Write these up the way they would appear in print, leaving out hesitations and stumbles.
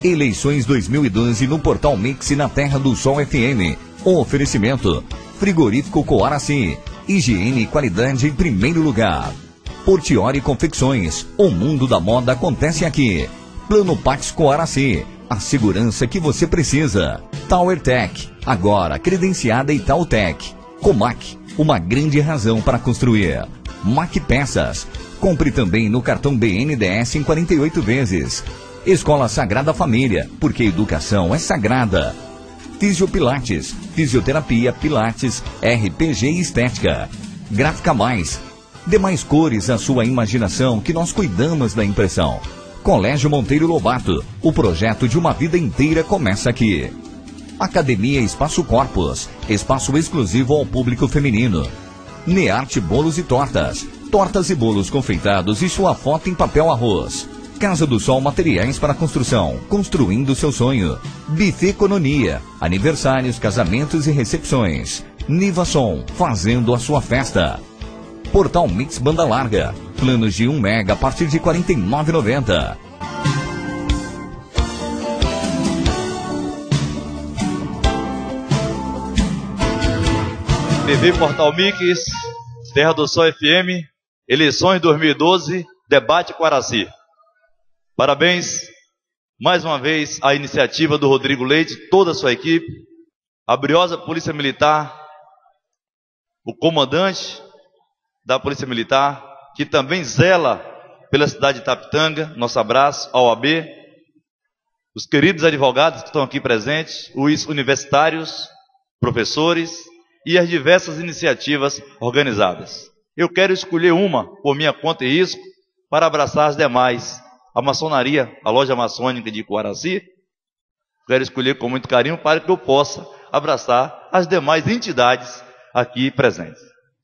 Eleições 2012 no Portal Mix e na Terra do Sol FM. O oferecimento: Frigorífico Coaraci. Higiene e qualidade em primeiro lugar. Portiori Confecções. O mundo da moda acontece aqui. Plano Pax Coaraci. A segurança que você precisa. Tower Tech. Agora credenciada Itautec. Comac. Uma grande razão para construir. Mac Peças. Compre também no cartão BNDES em 48 vezes. Escola Sagrada Família, porque educação é sagrada. Fisiopilates, fisioterapia, pilates, RPG e estética. Gráfica Mais. Dê mais cores à sua imaginação que nós cuidamos da impressão. Colégio Monteiro Lobato, o projeto de uma vida inteira começa aqui. Academia Espaço Corpus, espaço exclusivo ao público feminino. Nearte Bolos e Tortas, tortas e bolos confeitados e sua foto em papel arroz. Casa do Sol Materiais para Construção, construindo seu sonho. Buffet Economia, aniversários, casamentos e recepções. Niva Som, fazendo a sua festa. Portal Mix Banda Larga, planos de 1 mega a partir de R$ 49,90. TV Portal Mix, Terra do Sol FM, eleições 2012, debate Coaraci. Parabéns, mais uma vez, à iniciativa do Rodrigo Leite, toda a sua equipe, a briosa Polícia Militar, o comandante da Polícia Militar, que também zela pela cidade de Itapitanga, nosso abraço, ao OAB, os queridos advogados que estão aqui presentes, os universitários, professores e as diversas iniciativas organizadas. Eu quero escolher uma, por minha conta e risco, para abraçar as demais. A maçonaria, a loja maçônica de Coaraci, quero escolher com muito carinho para que eu possa abraçar as demais entidades aqui presentes.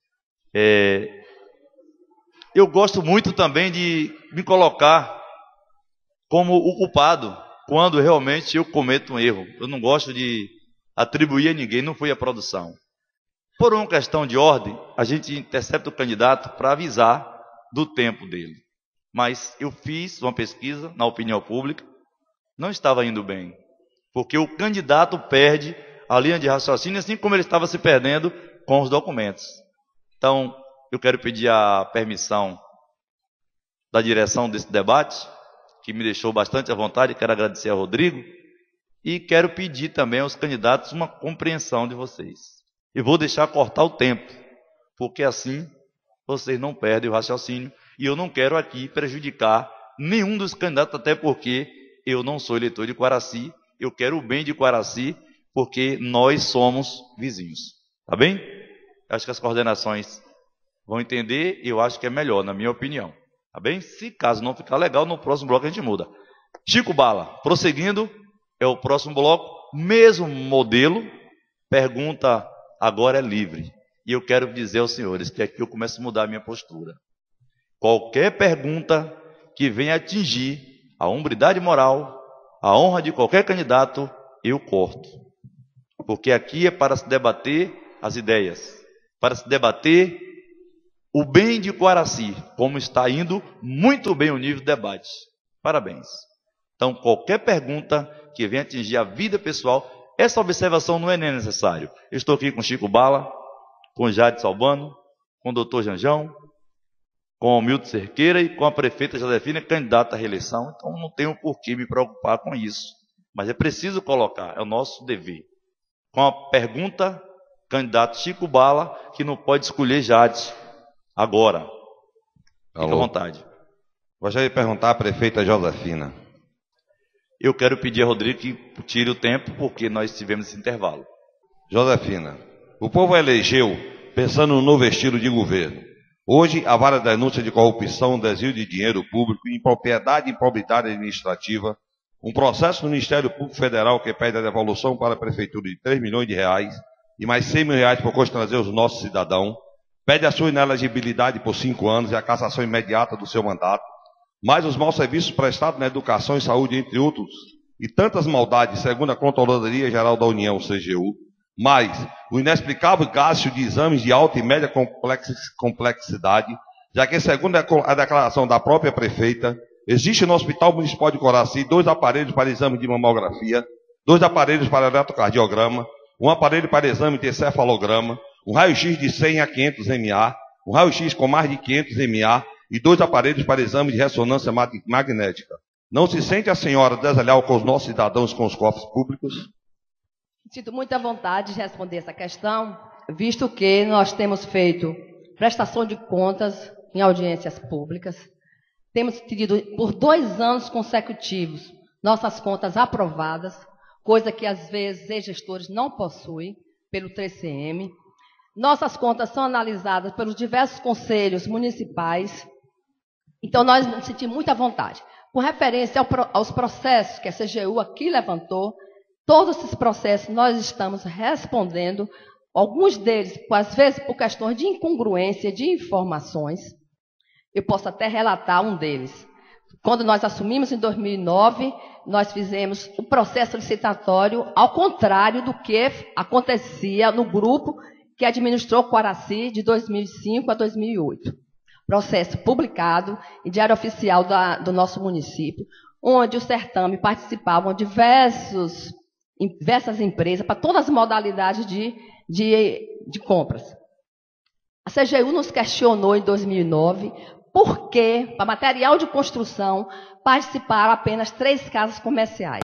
Eu gosto muito também de me colocar como o culpado quando realmente eu cometo um erro. Eu não gosto de atribuir a ninguém, não foi a produção. Por uma questão de ordem, a gente intercepta o candidato para avisar do tempo dele. Mas eu fiz uma pesquisa na opinião pública, não estava indo bem, porque o candidato perde a linha de raciocínio, assim como ele estava se perdendo com os documentos. Então, eu quero pedir a permissão da direção desse debate, que me deixou bastante à vontade, quero agradecer ao Rodrigo, e quero pedir também aos candidatos uma compreensão de vocês. E vou deixar cortar o tempo, porque assim vocês não perdem o raciocínio, e eu não quero aqui prejudicar nenhum dos candidatos, até porque eu não sou eleitor de Coaraci, eu quero o bem de Coaraci, porque nós somos vizinhos. Tá bem? Acho que as coordenações vão entender, e eu acho que é melhor, na minha opinião. Tá bem? Se caso não ficar legal, no próximo bloco a gente muda. Chico Bala, prosseguindo, é o próximo bloco, mesmo modelo, pergunta agora é livre. E eu quero dizer aos senhores que aqui eu começo a mudar a minha postura. Qualquer pergunta que venha atingir a hombridade moral, a honra de qualquer candidato, eu corto. Porque aqui é para se debater as ideias, para se debater o bem de Coaraci, como está indo muito bem o nível de debate. Parabéns. Então, qualquer pergunta que venha atingir a vida pessoal, essa observação não é nem necessário. Eu estou aqui com Chico Bala, com Jade Salbano, com o doutor Janjão, com o Milton Cerqueira e com a prefeita Josefina, candidata à reeleição. Então, não tenho por que me preocupar com isso. Mas é preciso colocar, é o nosso dever. Com a pergunta, candidato Chico Bala, que não pode escolher Jade agora. Fique à vontade. Gostaria de perguntar à prefeita Josefina. Eu quero pedir a Rodrigo que tire o tempo, porque nós tivemos esse intervalo. Josefina, o povo elegeu pensando no novo estilo de governo. Hoje, há várias denúncias de corrupção, desvio de dinheiro público, impropriedade e improbidade administrativa, um processo no Ministério Público Federal que pede a devolução para a Prefeitura de 3 milhões de reais e mais 100 mil reais por constranger os nossos cidadãos, pede a sua inelegibilidade por 5 anos e a cassação imediata do seu mandato, mais os maus serviços prestados na educação e saúde, entre outros, e tantas maldades, segundo a Controladoria Geral da União, CGU, mais o inexplicável gasto de exames de alta e média complexidade, já que, segundo a declaração da própria prefeita, Existe no Hospital Municipal de Coraci 2 aparelhos para exame de mamografia, 2 aparelhos para eletrocardiograma, um aparelho para exame de encefalograma, um raio-x de 100 a 500 MA, um raio-x com mais de 500 MA e 2 aparelhos para exame de ressonância magnética. Não se sente a senhora desleal com os nossos cidadãos, com os cofres públicos? Sinto muita vontade de responder essa questão, visto que nós temos feito prestação de contas em audiências públicas. Temos tido, por 2 anos consecutivos, nossas contas aprovadas, coisa que, às vezes, ex-gestores não possuem, pelo 3CM. Nossas contas são analisadas pelos diversos conselhos municipais. Então, nós sentimos muita vontade. Com referência aos processos que a CGU aqui levantou, todos esses processos nós estamos respondendo, alguns deles, às vezes, por questões de incongruência de informações. Eu posso até relatar um deles. Quando nós assumimos em 2009, nós fizemos o processo licitatório ao contrário do que acontecia no grupo que administrou Coraci de 2005 a 2008. Processo publicado em Diário Oficial do nosso município, onde o certame participavam diversas empresas para todas as modalidades de compras. A CGU nos questionou em 2009 por que, para material de construção, participaram apenas 3 casas comerciais.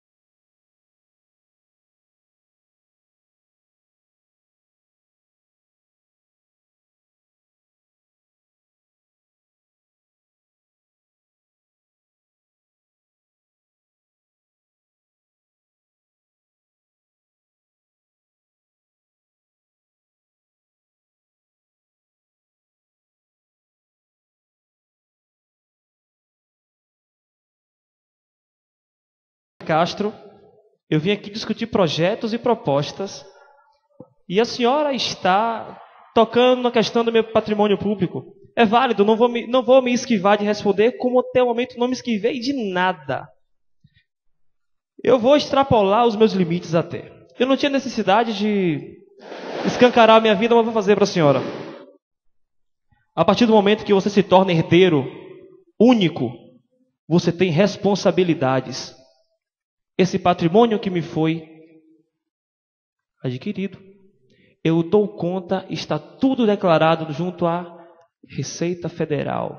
Castro, eu vim aqui discutir projetos e propostas, e a senhora está tocando na questão do meu patrimônio público. É válido, não vou me esquivar de responder, como até o momento não me esquivei de nada. Eu vou extrapolar os meus limites até. Eu não tinha necessidade de escancarar a minha vida, mas vou fazer para a senhora. A partir do momento que você se torna herdeiro único, você tem responsabilidades. Esse patrimônio que me foi adquirido, eu dou conta, está tudo declarado junto à Receita Federal.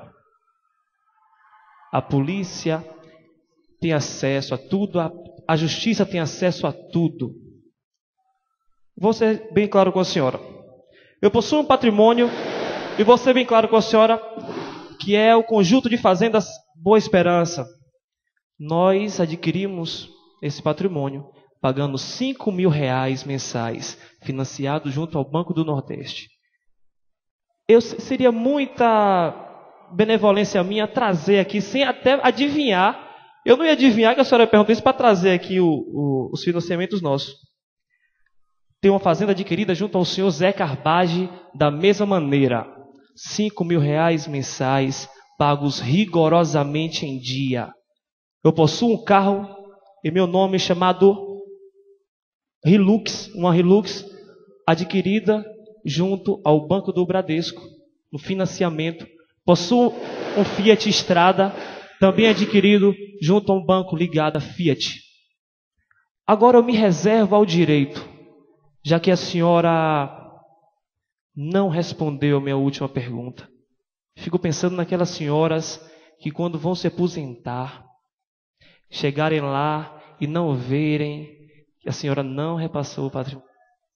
A polícia tem acesso a tudo, a justiça tem acesso a tudo. Vou ser bem claro com a senhora. Eu possuo um patrimônio, e vou ser bem claro com a senhora, que é o conjunto de fazendas Boa Esperança. Nós adquirimos esse patrimônio pagando R$5.000 mensais, financiado junto ao Banco do Nordeste. Seria muita benevolência minha trazer aqui, sem até adivinhar. Eu não ia adivinhar que a senhora perguntou isso para trazer aqui os financiamentos nossos. Tem uma fazenda adquirida junto ao senhor Zé Carbage da mesma maneira. R$5.000 mensais, pagos rigorosamente em dia. Eu possuo um carro em meu nome chamado Hilux, uma Hilux adquirida junto ao Banco do Bradesco, no financiamento. Possuo um Fiat Strada, também adquirido junto a um banco ligado a Fiat. Agora eu me reservo ao direito, já que a senhora não respondeu a minha última pergunta. Fico pensando naquelas senhoras que quando vão se aposentar, chegarem lá e não verem que a senhora não repassou o patrimônio.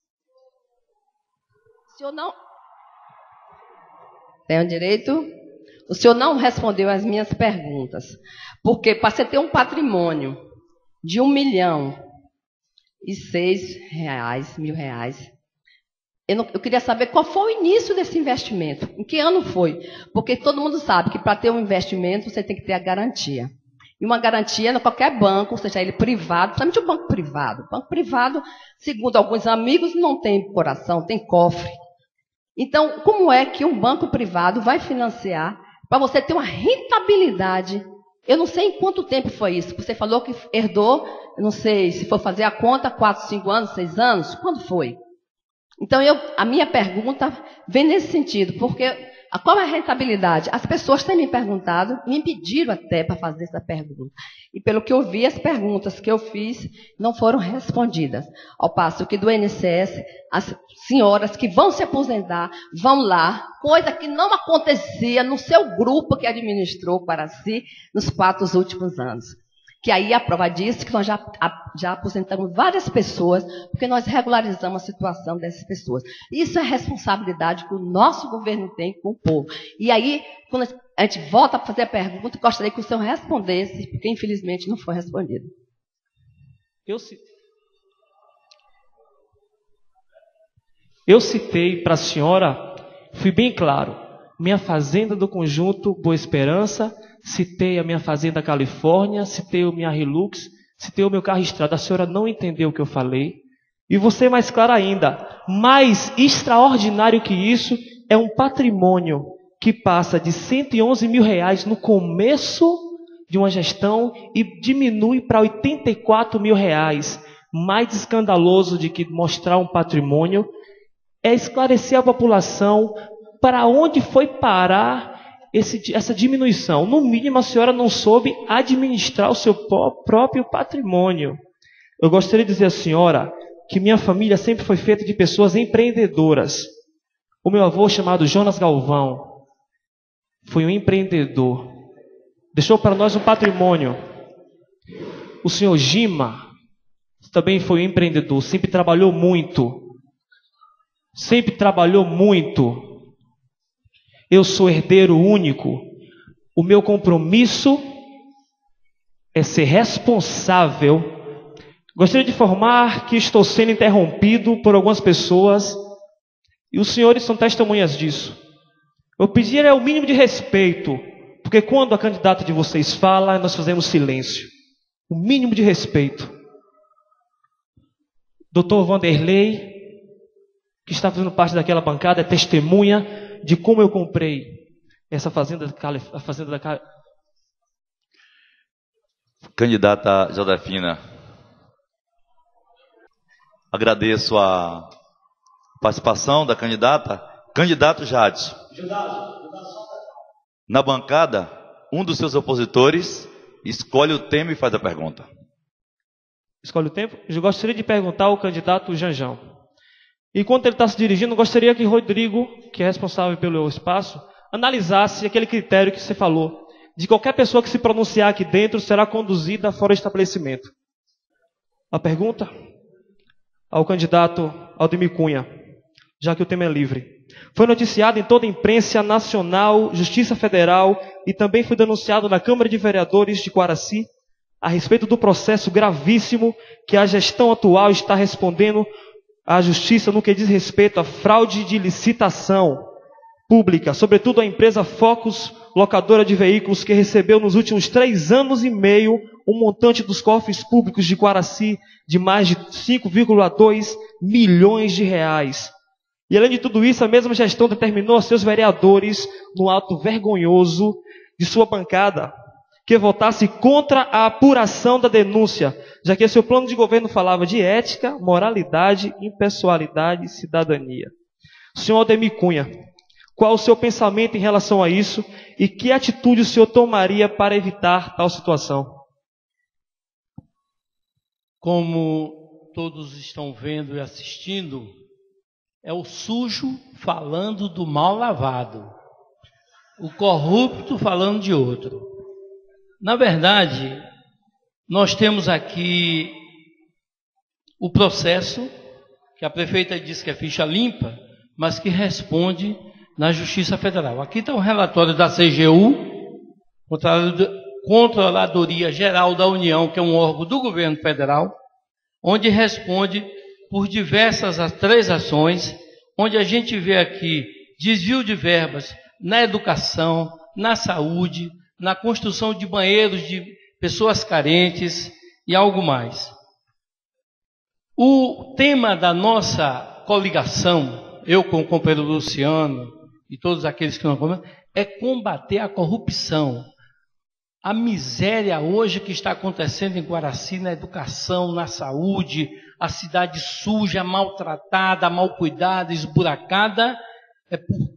O senhor não... Tem o direito? O senhor não respondeu às minhas perguntas. Porque para você ter um patrimônio de R$1.006.000, eu queria saber qual foi o início desse investimento. Em que ano foi? Porque todo mundo sabe que para ter um investimento você tem que ter a garantia. E uma garantia em qualquer banco, seja ele privado, principalmente o banco privado. O banco privado, segundo alguns amigos, não tem coração, tem cofre. Então, como é que um banco privado vai financiar para você ter uma rentabilidade? Eu não sei em quanto tempo foi isso. Você falou que herdou, eu não sei se for fazer a conta, 4, 5 anos, 6 anos. Quando foi? Então, a minha pergunta vem nesse sentido, porque Qual é a rentabilidade? As pessoas têm me perguntado, me pediram até para fazer essa pergunta. E pelo que eu vi, as perguntas que eu fiz não foram respondidas. Ao passo que do INSS, as senhoras que vão se aposentar, vão lá, coisa que não acontecia no seu grupo que administrou o Quaraci nos 4 últimos anos. Que aí a prova disso que nós já aposentamos várias pessoas, porque nós regularizamos a situação dessas pessoas. Isso é responsabilidade que o nosso governo tem com o povo. E aí, quando a gente volta a fazer a pergunta, gostaria que o senhor respondesse, porque infelizmente não foi respondido. Eu citei para a senhora, fui bem claro, minha fazenda do conjunto Boa Esperança, citei a minha fazenda Califórnia, citei a minha Hilux, citei o meu carro Estrada. A senhora não entendeu o que eu falei. E vou ser mais claro ainda, mais extraordinário que isso é um patrimônio que passa de R$111 mil no começo de uma gestão e diminui para R$84 mil. Mais escandaloso do que mostrar um patrimônio é esclarecer a população para onde foi parar essa diminuição. No mínimo, a senhora não soube administrar o seu próprio patrimônio. Eu gostaria de dizer à senhora que minha família sempre foi feita de pessoas empreendedoras. O meu avô, chamado Jonas Galvão, foi um empreendedor. Deixou para nós um patrimônio. O senhor Gima também foi um empreendedor. Sempre trabalhou muito. Sempre trabalhou muito. Eu sou herdeiro único. O meu compromisso é ser responsável. Gostaria de informar que estou sendo interrompido por algumas pessoas e os senhores são testemunhas disso. Eu pediria o mínimo de respeito, porque quando a candidata de vocês fala, nós fazemos silêncio. O mínimo de respeito. Dr. Vanderlei, que está fazendo parte daquela bancada, é testemunha de como eu comprei essa fazenda, a fazenda da Candidata Josefina, agradeço a participação da candidata. Candidato Jadson. Na bancada, um dos seus opositores escolhe o tema e faz a pergunta. Escolhe o tempo? Eu gostaria de perguntar ao candidato Janjão. Enquanto ele está se dirigindo, eu gostaria que Rodrigo, que é responsável pelo espaço, analisasse aquele critério que você falou, de qualquer pessoa que se pronunciar aqui dentro será conduzida fora do estabelecimento. A pergunta ao candidato Aldemir Cunha, já que o tema é livre. Foi noticiado em toda a imprensa nacional, Justiça Federal e também foi denunciado na Câmara de Vereadores de Quaraci a respeito do processo gravíssimo que a gestão atual está respondendo à Justiça no que diz respeito à fraude de licitação pública, sobretudo a empresa Focus, locadora de veículos, que recebeu nos últimos 3 anos e meio um montante dos cofres públicos de Quaraci de mais de 5,2 milhões de reais. E além de tudo isso, a mesma gestão determinou a seus vereadores, no ato vergonhoso de sua bancada, que votasse contra a apuração da denúncia, já que seu plano de governo falava de ética, moralidade, impessoalidade e cidadania. Senhor Aldemir Cunha, qual o seu pensamento em relação a isso e que atitude o senhor tomaria para evitar tal situação? Como todos estão vendo e assistindo, é o sujo falando do mal lavado, o corrupto falando de outro. Na verdade, nós temos aqui o processo, que a prefeita disse que é ficha limpa, mas que responde na Justiça Federal. Aqui está o relatório da CGU, Controladoria Geral da União, que é um órgão do governo federal, onde responde por diversas 3 ações, onde a gente vê aqui desvio de verbas na educação, na saúde, na construção de banheiros de pessoas carentes e algo mais. O tema da nossa coligação, eu com o companheiro Luciano e todos aqueles que não comem, é combater a corrupção. A miséria hoje que está acontecendo em Quaraci, na educação, na saúde, a cidade suja, maltratada, mal cuidada, esburacada, é por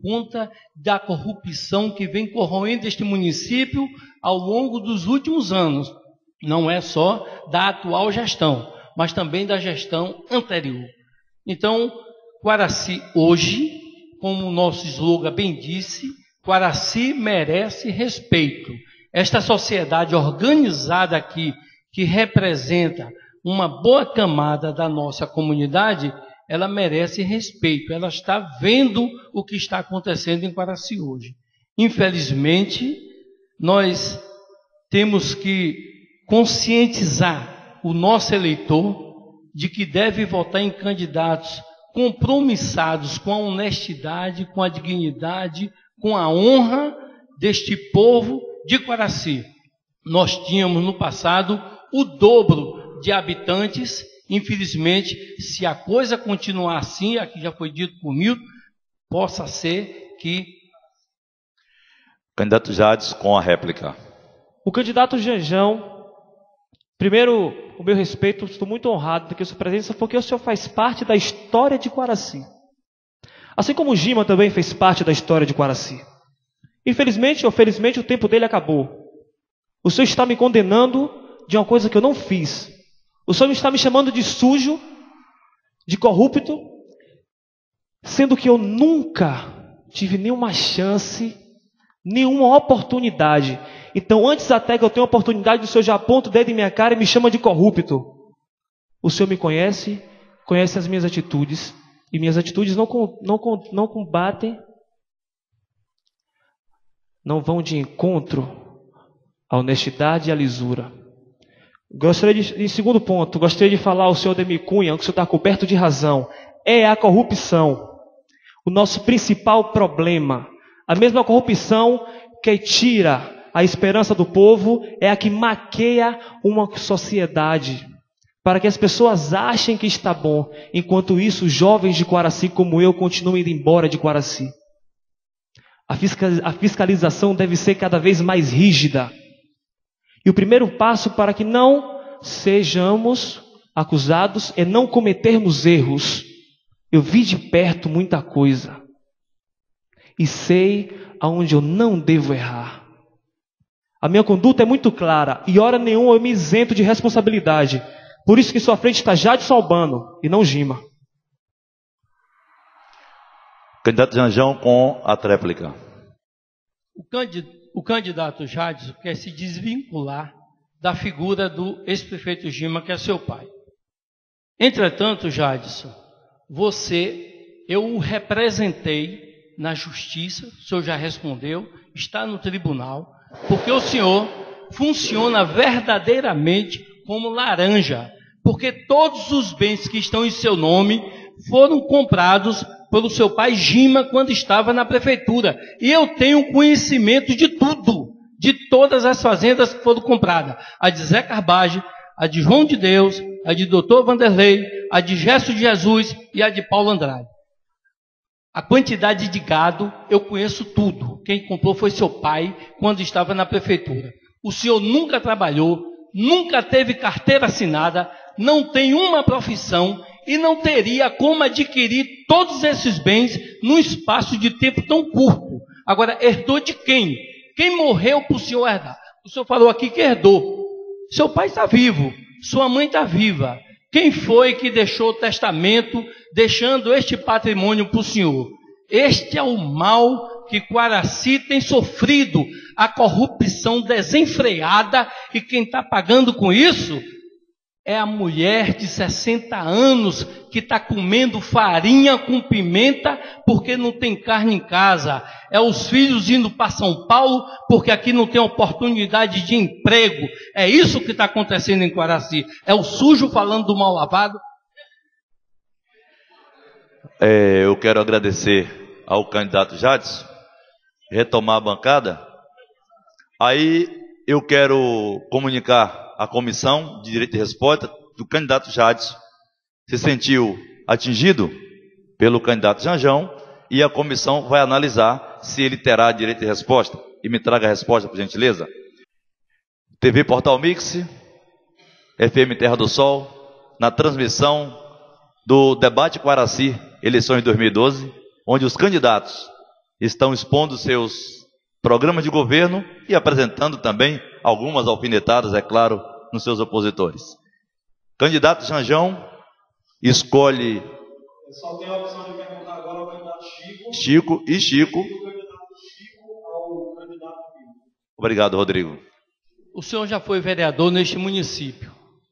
conta da corrupção que vem corroendo este município ao longo dos últimos anos. Não é só da atual gestão, mas também da gestão anterior. Então, Quaraci hoje, como o nosso slogan bem disse, Quaraci merece respeito. Esta sociedade organizada aqui, que representa uma boa camada da nossa comunidade, ela merece respeito. Ela está vendo o que está acontecendo em Quaraci hoje. Infelizmente, nós temos que conscientizar o nosso eleitor de que deve votar em candidatos compromissados com a honestidade, com a dignidade, com a honra deste povo de Quaraci. Nós tínhamos no passado o dobro de habitantes. Infelizmente, se a coisa continuar assim, aqui já foi dito por Milton, possa ser que... Candidato Jades com a réplica. O candidato Janjão, primeiro, o meu respeito, estou muito honrado de que a sua presença, porque o senhor faz parte da história de Quaraci. Assim como o Gima também fez parte da história de Quaraci. Infelizmente ou felizmente, o tempo dele acabou. O senhor está me condenando de uma coisa que eu não fiz. O senhor está me chamando de sujo, de corrupto, sendo que eu nunca tive nenhuma chance, nenhuma oportunidade. Então, antes até que eu tenha oportunidade, o senhor já aponta o dedo em minha cara e me chama de corrupto. O senhor me conhece, conhece as minhas atitudes, e minhas atitudes não combatem, não vão de encontro à honestidade e à lisura. Em segundo ponto, gostaria de falar ao senhor Ademir Cunha, que o senhor está coberto de razão. É a corrupção o nosso principal problema. A mesma corrupção que tira a esperança do povo é a que maqueia uma sociedade, para que as pessoas achem que está bom. Enquanto isso, os jovens de Quaraci, como eu, continuam indo embora de Quaraci. A fiscalização deve ser cada vez mais rígida. E o primeiro passo para que não sejamos acusados é não cometermos erros. Eu vi de perto muita coisa e sei aonde eu não devo errar. A minha conduta é muito clara e hora nenhuma eu me isento de responsabilidade. Por isso que em sua frente está Jadson Albano e não Gima. Candidato Janjão com a tréplica. O candidato Jadson quer se desvincular da figura do ex-prefeito Gima, que é seu pai. Entretanto, Jadson, eu o representei na justiça, o senhor já respondeu, está no tribunal, porque o senhor funciona verdadeiramente como laranja, porque todos os bens que estão em seu nome foram comprados pelo seu pai Gima quando estava na prefeitura. E eu tenho conhecimento de tudo, de todas as fazendas que foram compradas. A de Zé Carbage, a de João de Deus, a de Dr. Vanderlei, a de Gesto de Jesus e a de Paulo Andrade. A quantidade de gado, eu conheço tudo. Quem comprou foi seu pai quando estava na prefeitura. O senhor nunca trabalhou, nunca teve carteira assinada, não tem uma profissão e não teria como adquirir todos esses bens num espaço de tempo tão curto. Agora, herdou de quem? Quem morreu para o senhor herdar? O senhor falou aqui que herdou. Seu pai está vivo, sua mãe está viva. Quem foi que deixou o testamento, deixando este patrimônio para o senhor? Este é o mal que Quaraci tem sofrido, a corrupção desenfreada, e quem está pagando com isso é a mulher de 60 anos que está comendo farinha com pimenta porque não tem carne em casa. É os filhos indo para São Paulo porque aqui não tem oportunidade de emprego. É isso que está acontecendo em Quaraci. É o sujo falando do mal lavado. Eu quero agradecer ao candidato Jadson, retomar a bancada. Aí eu quero comunicar a comissão de direito de resposta do candidato Jadson se sentiu atingido pelo candidato Janjão e a comissão vai analisar se ele terá direito de resposta. E me traga a resposta, por gentileza. TV Portal Mix, FM Terra do Sol, na transmissão do debate Quaraci, eleições de 2012, onde os candidatos estão expondo seus programas de governo e apresentando também algumas alfinetadas, é claro, nos seus opositores. Candidato Janjão escolhe Só tem a opção de perguntar agora ao candidato Chico e Chico. o candidato Chico ao candidato Milton. Obrigado, Rodrigo. O senhor já foi vereador neste município,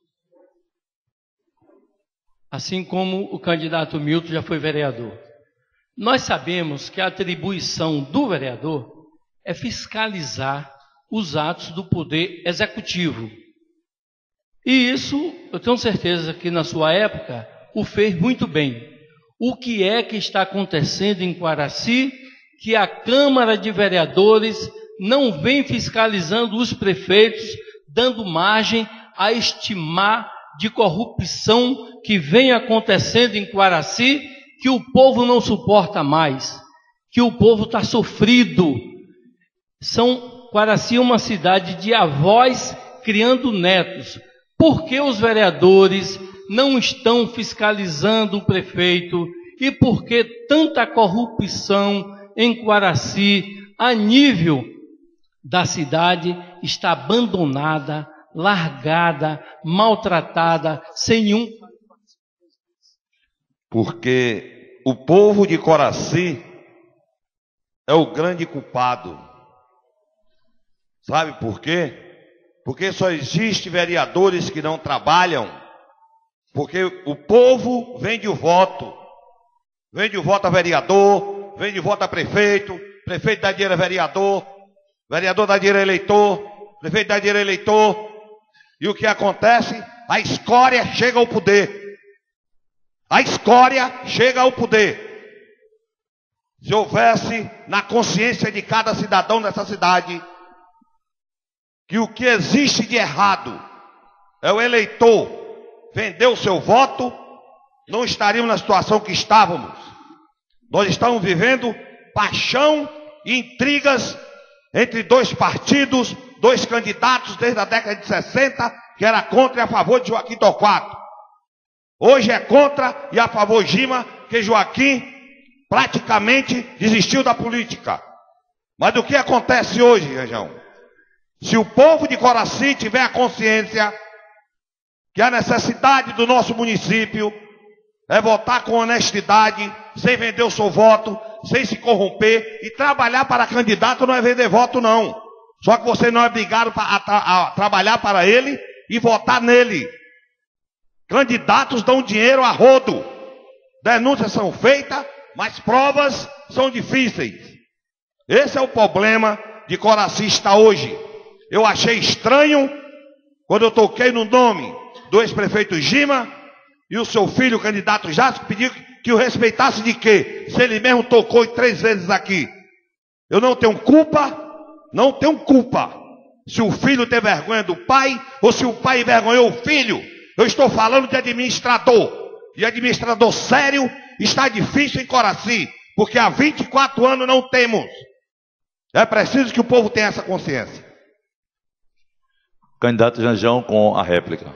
assim como o candidato Milton já foi vereador. Nós sabemos que a atribuição do vereador é fiscalizar os atos do poder executivo. E isso, eu tenho certeza que na sua época o fez muito bem. O que é que está acontecendo em Quaraci que a Câmara de Vereadores não vem fiscalizando os prefeitos, dando margem a estimar de corrupção que vem acontecendo em Quaraci, que o povo não suporta mais, que o povo está sofrido. Quaraci é uma cidade de avós criando netos. Por que os vereadores não estão fiscalizando o prefeito? E por que tanta corrupção em Quaraci, a nível da cidade, está abandonada, largada, maltratada, sem nenhum... Porque o povo de Quaraci é o grande culpado. Sabe por quê? Porque só existe vereadores que não trabalham. Porque o povo vende o voto. Vende o voto a vereador, vende o voto a prefeito, prefeito dá dinheiro a vereador, vereador dá dinheiro a eleitor, prefeito dá dinheiro a eleitor. E o que acontece? A escória chega ao poder. A escória chega ao poder. Se houvesse na consciência de cada cidadão dessa cidade que o que existe de errado é o eleitor vender o seu voto, não estaríamos na situação que estávamos. Nós estamos vivendo paixão e intrigas entre dois partidos, dois candidatos desde a década de 60, que era contra e a favor de Joaquim Torquato. Hoje é contra e a favor de Gima, que Joaquim praticamente desistiu da política. Mas o que acontece hoje, Janjão? Se o povo de Quaraci tiver a consciência que a necessidade do nosso município é votar com honestidade, sem vender o seu voto, sem se corromper, e trabalhar para candidato não é vender voto não. Só que você não é obrigado a trabalhar para ele e votar nele. Candidatos dão dinheiro a rodo. Denúncias são feitas, mas provas são difíceis. Esse é o problema de Quaraci está hoje. Eu achei estranho quando eu toquei no nome do ex-prefeito Gima e o seu filho, o candidato Jasco, pediu que o respeitasse de quê? Se ele mesmo tocou 3 vezes aqui. Eu não tenho culpa, não tenho culpa. Se o filho tem vergonha do pai ou se o pai envergonhou o filho. Eu estou falando de administrador. E administrador sério está difícil em Quaraci, porque há 24 anos não temos. É preciso que o povo tenha essa consciência. Candidato Janjão com a réplica.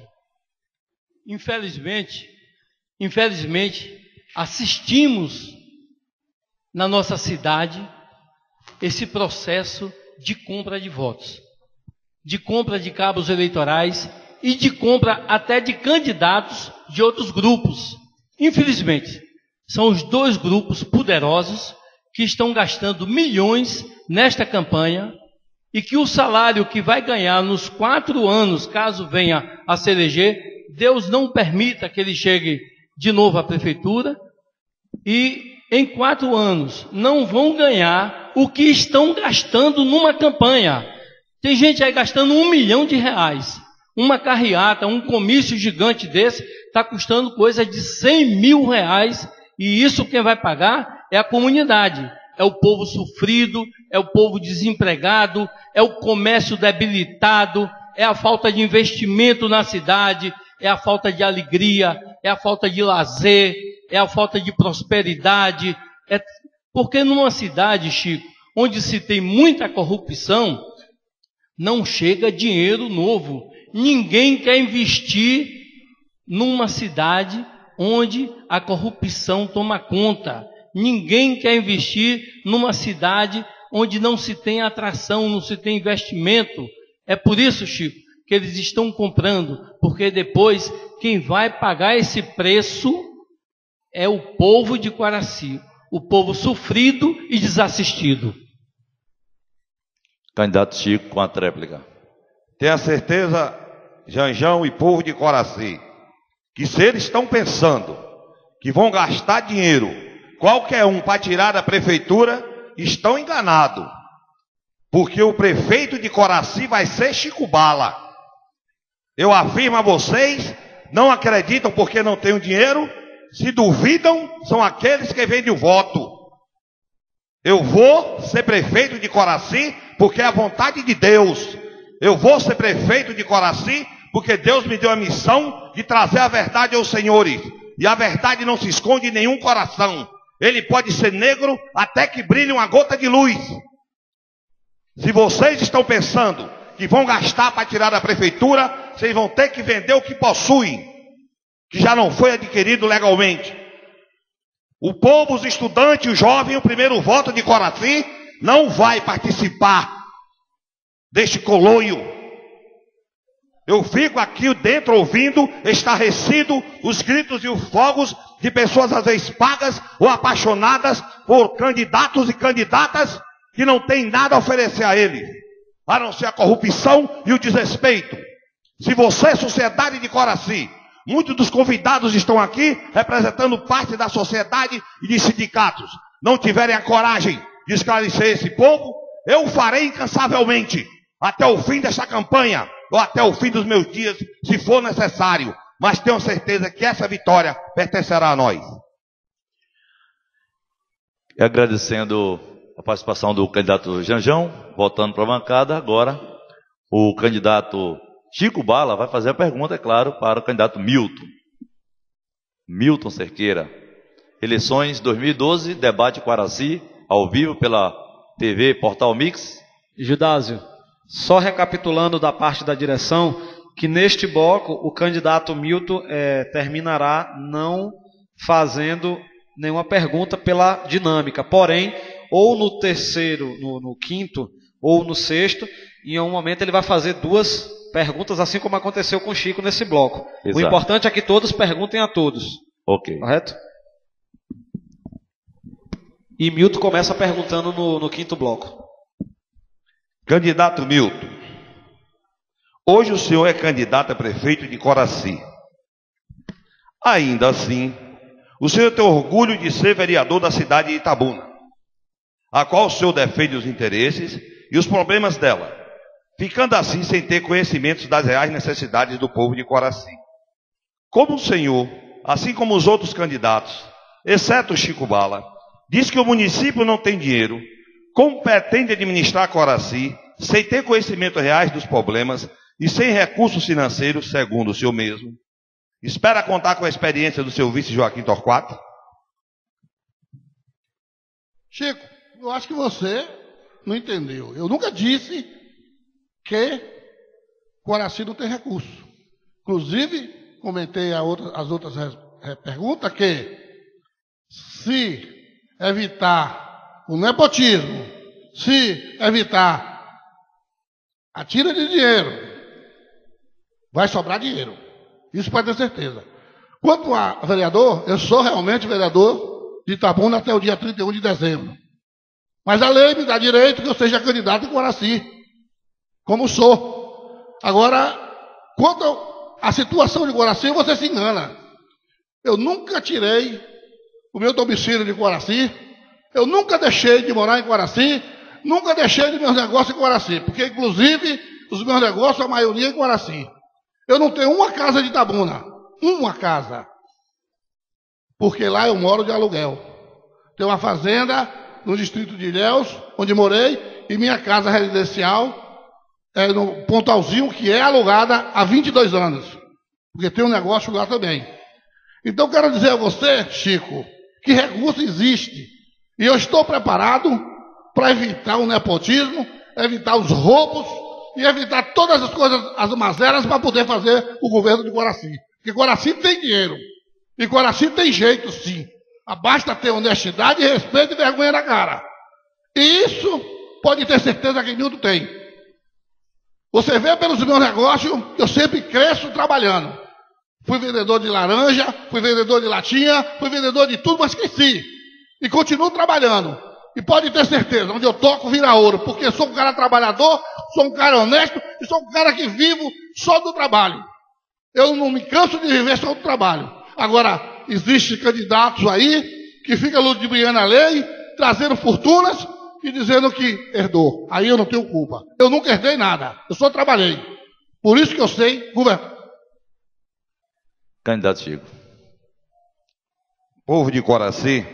Infelizmente, assistimos na nossa cidade esse processo de compra de votos, de compra de cabos eleitorais e de compra até de candidatos de outros grupos. Infelizmente, são os 2 grupos poderosos que estão gastando milhões nesta campanha e que o salário que vai ganhar nos 4 anos, caso venha a se eleger, Deus não permita que ele chegue de novo à prefeitura, e em 4 anos não vão ganhar o que estão gastando numa campanha. Tem gente aí gastando R$1 milhão. Uma carreata, um comício gigante desse, está custando coisa de R$100 mil, e isso quem vai pagar é a comunidade, é o povo sofrido, é o povo desempregado, é o comércio debilitado, é a falta de investimento na cidade, é a falta de alegria, é a falta de lazer, é a falta de prosperidade. Porque numa cidade, Chico, onde se tem muita corrupção, não chega dinheiro novo. Ninguém quer investir numa cidade onde a corrupção toma conta. Ninguém quer investir numa cidade onde não se tem atração, não se tem investimento. É por isso, Chico, que eles estão comprando, porque depois quem vai pagar esse preço é o povo de Quaraci, o povo sofrido e desassistido. Candidato Chico com a tréplica. Tenha certeza, Janjão e povo de Quaraci, que se eles estão pensando que vão gastar dinheiro, qualquer um, para tirar da prefeitura, estão enganados. Porque o prefeito de Quaraci vai ser Chico Bala. Eu afirmo a vocês, não acreditam porque não têm o dinheiro, se duvidam, são aqueles que vendem o voto. Eu vou ser prefeito de Quaraci porque é a vontade de Deus. Eu vou ser prefeito de Quaraci porque Deus me deu a missão de trazer a verdade aos senhores. E a verdade não se esconde em nenhum coração. Ele pode ser negro até que brilhe uma gota de luz. Se vocês estão pensando que vão gastar para tirar da prefeitura, vocês vão ter que vender o que possuem, que já não foi adquirido legalmente. O povo, os estudantes, o jovem, o primeiro voto de Quaraci, não vai participar deste colônio. Eu fico aqui dentro ouvindo, estarrecido, os gritos e os fogos de pessoas às vezes pagas ou apaixonadas por candidatos e candidatas que não têm nada a oferecer a eles, a não ser a corrupção e o desrespeito. Se você, sociedade de Quaraci, muitos dos convidados estão aqui representando parte da sociedade e de sindicatos, não tiverem a coragem de esclarecer esse povo, eu o farei incansavelmente, até o fim dessa campanha, ou até o fim dos meus dias, se for necessário. Mas tenho certeza que essa vitória pertencerá a nós. E agradecendo a participação do candidato Janjão, voltando para a bancada, agora o candidato Chico Bala vai fazer a pergunta, é claro, para o candidato Milton. Milton Cerqueira. Eleições 2012, debate Quaraci, ao vivo pela TV Portal Mix. Judásio, só recapitulando da parte da direção, que neste bloco o candidato Milton terminará não fazendo nenhuma pergunta pela dinâmica. Porém, ou no terceiro, no quinto, ou no sexto, em um momento ele vai fazer duas perguntas, assim como aconteceu com o Chico nesse bloco. Exato. O importante é que todos perguntem a todos. Ok. Correto? E Milton começa perguntando no quinto bloco. Candidato Milton, hoje o senhor é candidato a prefeito de Quaraci. Ainda assim, o senhor tem orgulho de ser vereador da cidade de Itabuna, a qual o senhor defende os interesses e os problemas dela, ficando assim sem ter conhecimentos das reais necessidades do povo de Quaraci. Como o senhor, assim como os outros candidatos, exceto o Chico Bala, diz que o município não tem dinheiro, como pretende administrar Quaraci, sem ter conhecimento reais dos problemas e sem recursos financeiros, segundo o senhor mesmo? Espera contar com a experiência do seu vice Joaquim Torquato? Chico, eu acho que você não entendeu. Eu nunca disse que Quaraci não tem recurso. Inclusive, comentei as outras perguntas que se evitar o nepotismo, se evitar a tira de dinheiro, vai sobrar dinheiro. Isso pode ter certeza. Quanto a vereador, eu sou realmente vereador de Itabuna até o dia 31 de dezembro. Mas a lei me dá direito que eu seja candidato em Quaraci, como sou. Agora, quanto à situação de Quaraci, você se engana. Eu nunca tirei o meu domicílio de Quaraci, eu nunca deixei de morar em Quaraci, nunca deixei de meus negócios em Quaraci, porque inclusive os meus negócios, a maioria é em Quaraci. Eu não tenho uma casa de Itabuna, uma casa, porque lá eu moro de aluguel. Tenho uma fazenda no distrito de Ilhéus, onde morei, e minha casa residencial é no Pontalzinho, que é alugada há 22 anos, porque tem um negócio lá também. Então quero dizer a você, Chico, que recurso existe, e eu estou preparado para evitar o nepotismo, evitar os roubos e evitar todas as coisas, as mazelas, para poder fazer o governo de Quaraci. Porque Quaraci tem dinheiro, e Quaraci tem jeito, sim. Basta ter honestidade, respeito e vergonha na cara. E isso pode ter certeza que Milton tem. Você vê pelos meus negócios, eu sempre cresço trabalhando. Fui vendedor de laranja, fui vendedor de latinha, fui vendedor de tudo, mas cresci. E continuo trabalhando. E pode ter certeza, onde eu toco vira ouro, porque sou um cara trabalhador, sou um cara honesto e sou um cara que vivo só do trabalho. Eu não me canso de viver só do trabalho. Agora, existem candidatos aí que ficam ludibriando a lei, trazendo fortunas e dizendo que herdou. Aí eu não tenho culpa. Eu nunca herdei nada, eu só trabalhei. Por isso que eu sei governar. Candidato Chico. Povo de Coraci,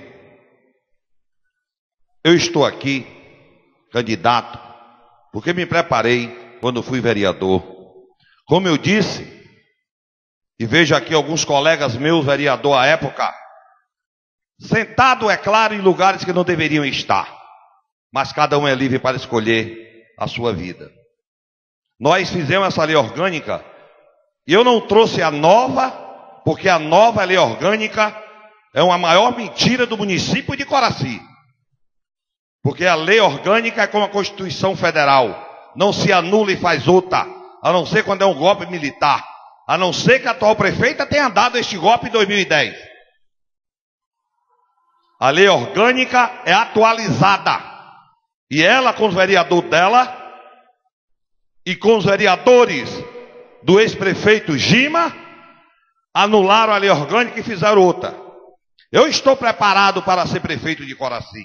eu estou aqui, candidato, porque me preparei quando fui vereador. Como eu disse, e vejo aqui alguns colegas meus, vereador à época, sentado, é claro, em lugares que não deveriam estar, mas cada um é livre para escolher a sua vida. Nós fizemos essa lei orgânica, e eu não trouxe a nova, porque a nova lei orgânica é uma maior mentira do município de Coraci. Porque a lei orgânica é como a Constituição Federal, não se anula e faz outra, a não ser quando é um golpe militar, a não ser que a atual prefeita tenha dado este golpe em 2010. A lei orgânica é atualizada, e ela com os vereadores dela, e com os vereadores do ex-prefeito Gima, anularam a lei orgânica e fizeram outra. Eu estou preparado para ser prefeito de Coraci.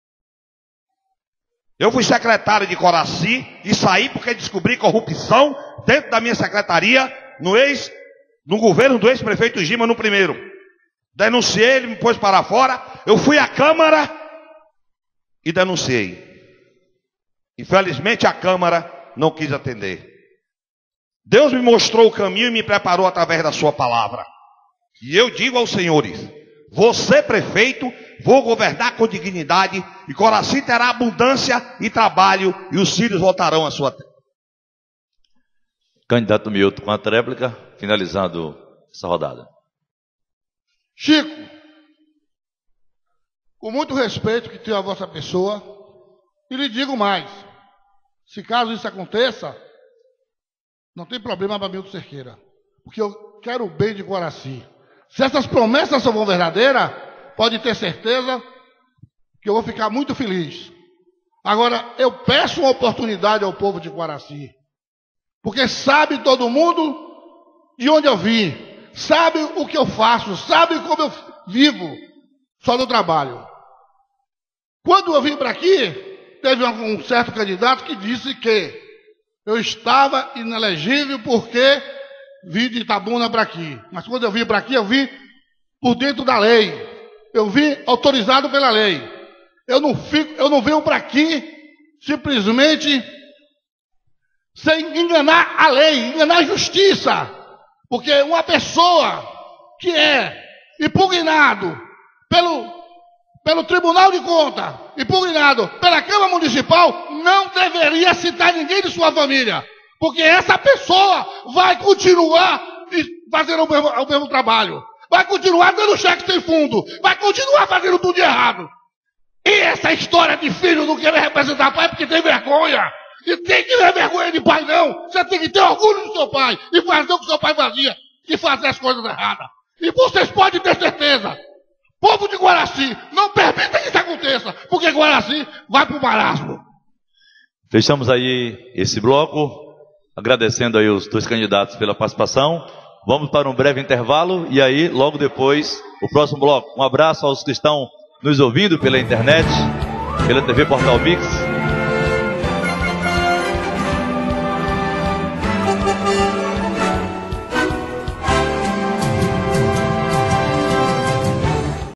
Eu fui secretário de Coraci e saí porque descobri corrupção dentro da minha secretaria no governo do ex-prefeito Gima no primeiro. Denunciei, ele me pôs para fora. Eu fui à Câmara e denunciei. Infelizmente a Câmara não quis atender. Deus me mostrou o caminho e me preparou através da sua palavra. E eu digo aos senhores, você prefeito, vou governar com dignidade e Coraci terá abundância e trabalho e os filhos voltarão à sua terra. Candidato Milton, com a tréplica, finalizando essa rodada. Chico, com muito respeito que tenho a vossa pessoa, e lhe digo mais, se caso isso aconteça, não tem problema para Milton Cerqueira, porque eu quero o bem de Coraci. Se essas promessas são verdadeiras, pode ter certeza que eu vou ficar muito feliz. Agora, eu peço uma oportunidade ao povo de Coraci, porque sabe todo mundo de onde eu vim, sabe o que eu faço, sabe como eu vivo, só no trabalho. Quando eu vim para aqui, teve um certo candidato que disse que eu estava inelegível porque vim de Itabuna para aqui. Mas quando eu vim para aqui, eu vim por dentro da lei. Eu vim autorizado pela lei. Eu não venho para aqui simplesmente sem enganar a lei, enganar a justiça. Porque uma pessoa que é impugnado pelo Tribunal de Contas, impugnado pela Câmara Municipal, não deveria citar ninguém de sua família. Porque essa pessoa vai continuar fazendo o mesmo trabalho. Vai continuar dando cheque sem fundo. Vai continuar fazendo tudo errado. E essa história de filho não querer representar pai porque tem vergonha. E tem que ter vergonha de pai, não. Você tem que ter orgulho do seu pai e fazer o que seu pai fazia e fazer as coisas erradas. E vocês podem ter certeza. Povo de Coraci, não permita que isso aconteça, porque Coraci vai para o marasmo. Fechamos aí esse bloco, agradecendo aí os dois candidatos pela participação. Vamos para um breve intervalo e aí, logo depois, o próximo bloco. Um abraço aos que estão nos ouvindo pela internet, pela TV Portal Mix.